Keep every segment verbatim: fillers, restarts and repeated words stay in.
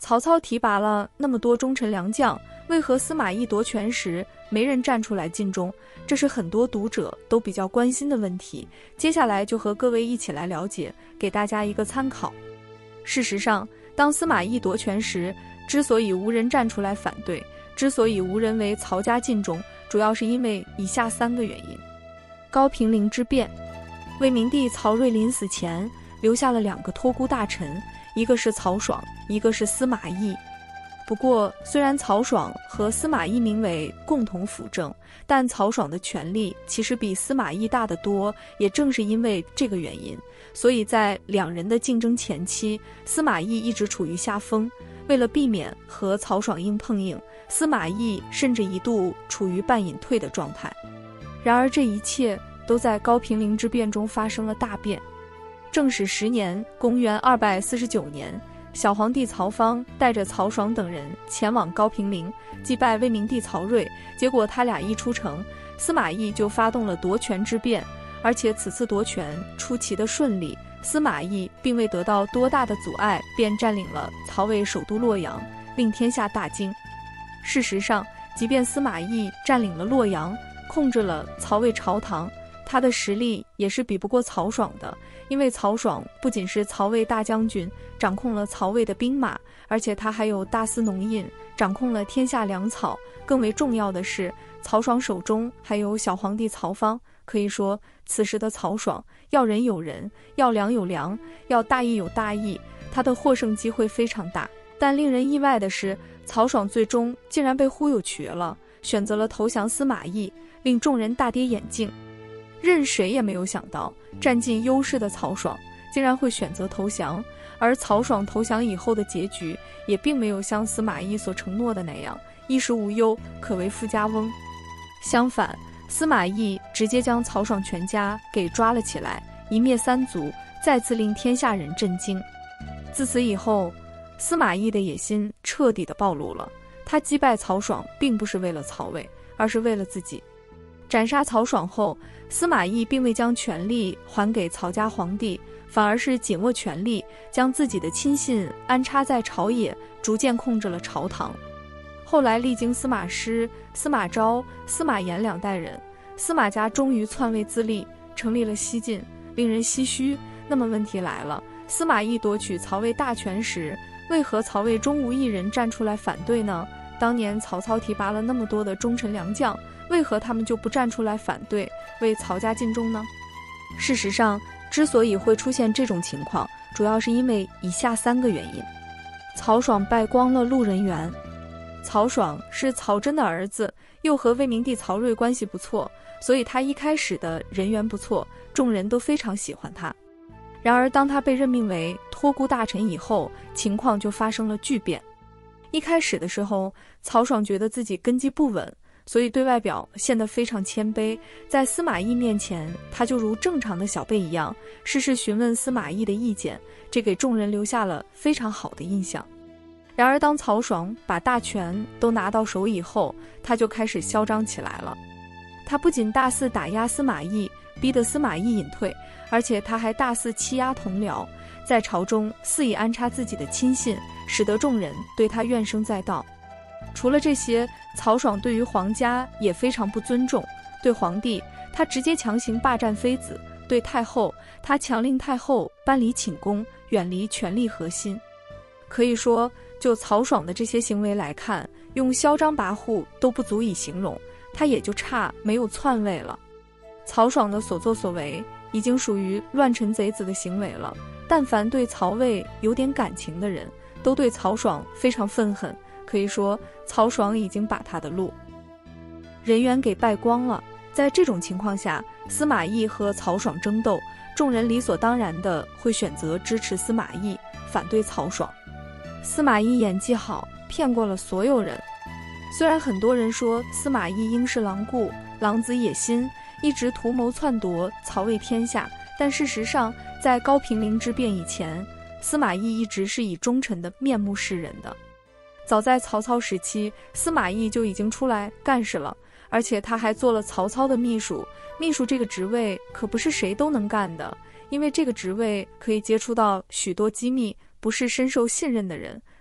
曹操提拔了那么多忠臣良将，为何司马懿夺权时没人站出来尽忠？这是很多读者都比较关心的问题。接下来就和各位一起来了解，给大家一个参考。事实上，当司马懿夺权时，之所以无人站出来反对，之所以无人为曹家尽忠，主要是因为以下三个原因。高平陵之变，魏明帝曹睿临死前留下了两个托孤大臣，一个是曹爽，一个是司马懿。不过，虽然曹爽和司马懿名为共同辅政，但曹爽的权力其实比司马懿大得多。也正是因为这个原因，所以在两人的竞争前期，司马懿一直处于下风。为了避免和曹爽硬碰硬，司马懿甚至一度处于半隐退的状态。然而，这一切都在高平陵之变中发生了大变。正始十年，公元二百四十九年，小皇帝曹芳带着曹爽等人前往高平陵祭拜魏明帝曹睿，结果他俩一出城，司马懿就发动了夺权之变，而且此次夺权出奇的顺利，司马懿并未得到多大的阻碍，便占领了曹魏首都洛阳，令天下大惊。事实上，即便司马懿占领了洛阳，控制了曹魏朝堂，他的实力也是比不过曹爽的。因为曹爽不仅是曹魏大将军，掌控了曹魏的兵马，而且他还有大司农印，掌控了天下粮草。更为重要的是，曹爽手中还有小皇帝曹芳。可以说，此时的曹爽要人有人，要粮有粮，要大义有大义，他的获胜机会非常大。但令人意外的是，曹爽最终竟然被忽悠瘸了，选择了投降司马懿，令众人大跌眼镜。任谁也没有想到，占尽优势的曹爽竟然会选择投降，而曹爽投降以后的结局也并没有像司马懿所承诺的那样衣食无忧，可为富家翁。相反，司马懿直接将曹爽全家给抓了起来，一灭三族，再次令天下人震惊。自此以后，司马懿的野心彻底的暴露了。他击败曹爽并不是为了曹魏，而是为了自己。斩杀曹爽后，司马懿并未将权力还给曹家皇帝，反而是紧握权力，将自己的亲信安插在朝野，逐渐控制了朝堂。后来历经司马师、司马昭、司马炎两代人，司马家终于篡位自立，成立了西晋，令人唏嘘。那么问题来了，司马懿夺取曹魏大权时，为何曹魏中无一人站出来反对呢？当年曹操提拔了那么多的忠臣良将，为何他们就不站出来反对，为曹家尽忠呢？事实上，之所以会出现这种情况，主要是因为以下三个原因。曹爽败光了路人缘。曹爽是曹真的儿子，又和魏明帝曹睿关系不错，所以他一开始的人缘不错，众人都非常喜欢他。然而当他被任命为托孤大臣以后，情况就发生了巨变。一开始的时候，曹爽觉得自己根基不稳，所以对外表现得非常谦卑，在司马懿面前，他就如正常的小辈一样，事事询问司马懿的意见，这给众人留下了非常好的印象。然而当曹爽把大权都拿到手以后，他就开始嚣张起来了。他不仅大肆打压司马懿，逼得司马懿隐退，而且他还大肆欺压同僚，在朝中肆意安插自己的亲信，使得众人对他怨声载道。除了这些，曹爽对于皇家也非常不尊重。对皇帝，他直接强行霸占妃子；对太后，他强令太后搬离寝宫，远离权力核心。可以说，就曹爽的这些行为来看，用嚣张跋扈都不足以形容，他也就差没有篡位了。曹爽的所作所为已经属于乱臣贼子的行为了，但凡对曹魏有点感情的人，都对曹爽非常愤恨。可以说，曹爽已经把他的路人缘给败光了。在这种情况下，司马懿和曹爽争斗，众人理所当然的会选择支持司马懿，反对曹爽。司马懿演技好，骗过了所有人。虽然很多人说司马懿应是狼顾，狼子野心，一直图谋篡夺曹魏天下，但事实上，在高平陵之变以前，司马懿一直是以忠臣的面目示人的。早在曹操时期，司马懿就已经出来干事了，而且他还做了曹操的秘书。秘书这个职位可不是谁都能干的，因为这个职位可以接触到许多机密，不是深受信任的人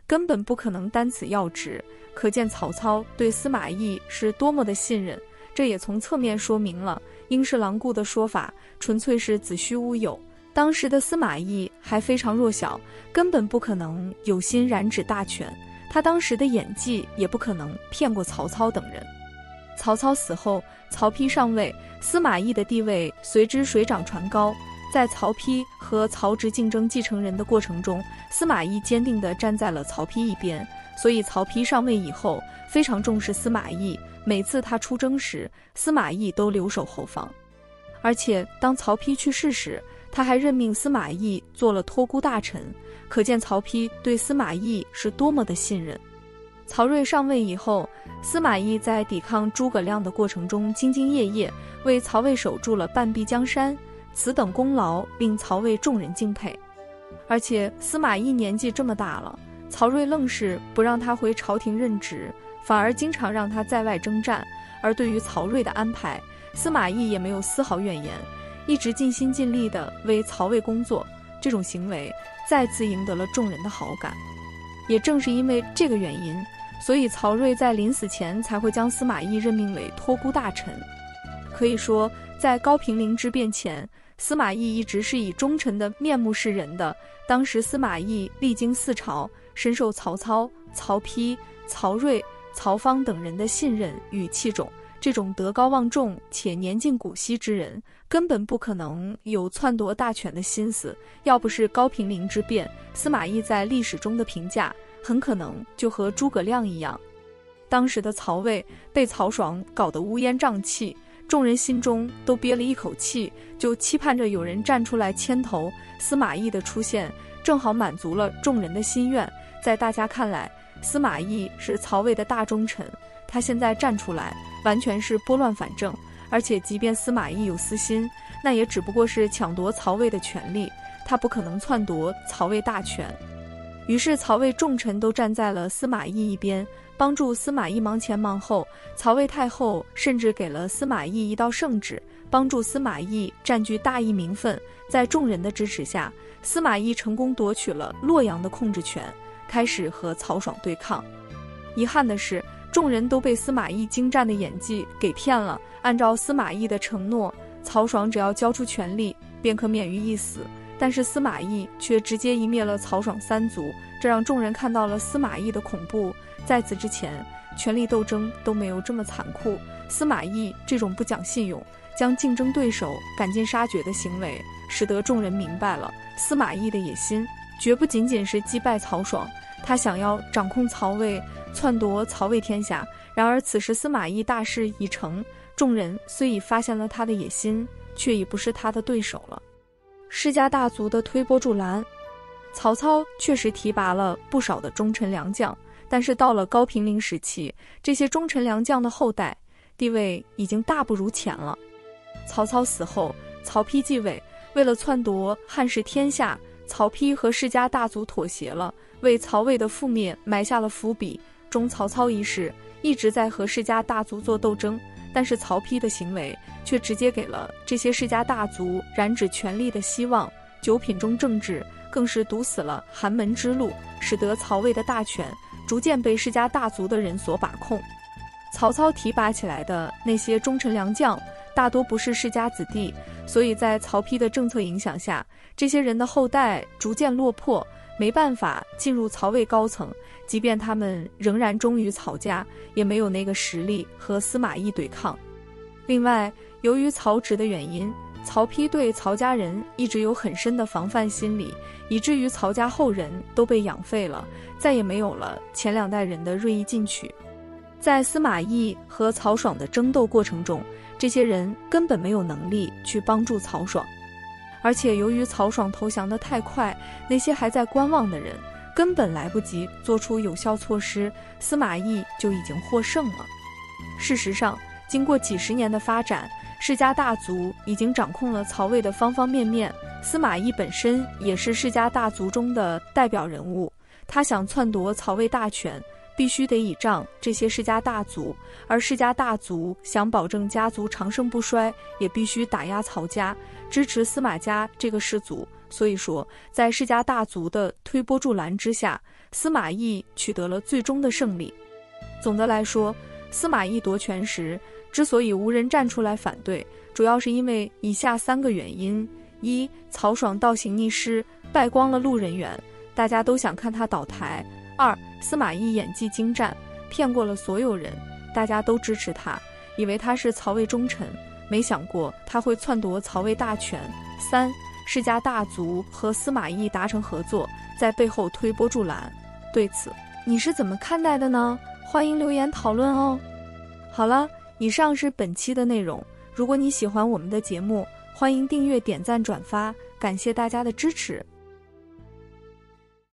根本不可能担此要职，可见曹操对司马懿是多么的信任。这也从侧面说明了应是狼顾的说法纯粹是子虚乌有。当时的司马懿还非常弱小，根本不可能有心染指大权，他当时的演技也不可能骗过曹操等人。曹操死后，曹丕上位，司马懿的地位随之水涨船高。在曹丕和曹植竞争继承人的过程中，司马懿坚定地站在了曹丕一边，所以曹丕上位以后非常重视司马懿，每次他出征时，司马懿都留守后方。而且当曹丕去世时，他还任命司马懿做了托孤大臣，可见曹丕对司马懿是多么的信任。曹睿上位以后，司马懿在抵抗诸葛亮的过程中兢兢业业，为曹魏守住了半壁江山，此等功劳令曹魏众人敬佩。而且司马懿年纪这么大了，曹睿愣是不让他回朝廷任职，反而经常让他在外征战。而对于曹睿的安排，司马懿也没有丝毫怨言，一直尽心尽力地为曹魏工作。这种行为再次赢得了众人的好感。也正是因为这个原因，所以曹睿在临死前才会将司马懿任命为托孤大臣。可以说，在高平陵之变前，司马懿一直是以忠臣的面目示人的。当时司马懿历经四朝，深受曹操、曹丕、曹睿、曹芳等人的信任与器重。这种德高望重且年近古稀之人，根本不可能有篡夺大权的心思。要不是高平陵之变，司马懿在历史中的评价很可能就和诸葛亮一样。当时的曹魏被曹爽搞得乌烟瘴气，众人心中都憋了一口气，就期盼着有人站出来牵头。司马懿的出现正好满足了众人的心愿。在大家看来，司马懿是曹魏的大忠臣，他现在站出来完全是拨乱反正。而且即便司马懿有私心，那也只不过是抢夺曹魏的权力，他不可能篡夺曹魏大权。于是曹魏重臣都站在了司马懿一边，帮助司马懿忙前忙后。曹魏太后甚至给了司马懿一道圣旨，帮助司马懿占据大义名分。在众人的支持下，司马懿成功夺取了洛阳的控制权，开始和曹爽对抗。遗憾的是，众人都被司马懿精湛的演技给骗了。按照司马懿的承诺，曹爽只要交出权力便可免于一死，但是司马懿却直接一灭了曹爽三族，这让众人看到了司马懿的恐怖。在此之前，权力斗争都没有这么残酷。司马懿这种不讲信用，将竞争对手赶尽杀绝的行为，使得众人明白了司马懿的野心绝不仅仅是击败曹爽，他想要掌控曹魏，篡夺曹魏天下。然而此时司马懿大势已成，众人虽已发现了他的野心，却已不是他的对手了。世家大族的推波助澜，曹操确实提拔了不少的忠臣良将，但是到了高平陵时期，这些忠臣良将的后代地位已经大不如前了。曹操死后，曹丕继位，为了篡夺汉室天下，曹丕和世家大族妥协了，为曹魏的覆灭埋下了伏笔。中曹操一世一直在和世家大族做斗争，但是曹丕的行为却直接给了这些世家大族染指权力的希望。九品中正制更是堵死了寒门之路，使得曹魏的大权逐渐被世家大族的人所把控。曹操提拔起来的那些忠臣良将大多不是世家子弟，所以在曹丕的政策影响下，这些人的后代逐渐落魄，没办法进入曹魏高层。即便他们仍然忠于曹家，也没有那个实力和司马懿对抗。另外，由于曹植的原因，曹丕对曹家人一直有很深的防范心理，以至于曹家后人都被养废了，再也没有了前两代人的锐意进取。在司马懿和曹爽的争斗过程中，这些人根本没有能力去帮助曹爽。而且由于曹爽投降得太快，那些还在观望的人根本来不及做出有效措施，司马懿就已经获胜了。事实上，经过几十年的发展，世家大族已经掌控了曹魏的方方面面。司马懿本身也是世家大族中的代表人物，他想篡夺曹魏大权，必须得倚仗这些世家大族，而世家大族想保证家族长盛不衰，也必须打压曹家，支持司马家这个氏族。所以说，在世家大族的推波助澜之下， 司马懿取得了最终的胜利。总的来说，司马懿夺权时之所以无人站出来反对，主要是因为以下三个原因：一、曹爽倒行逆施，败光了路人缘，大家都想看他倒台；二、司马懿演技精湛，骗过了所有人，大家都支持他，以为他是曹魏忠臣，没想过他会篡夺曹魏大权；三、世家大族和司马懿达成合作，在背后推波助澜。对此，你是怎么看待的呢？欢迎留言讨论哦。好了，以上是本期的内容。如果你喜欢我们的节目，欢迎订阅、点赞、转发，感谢大家的支持。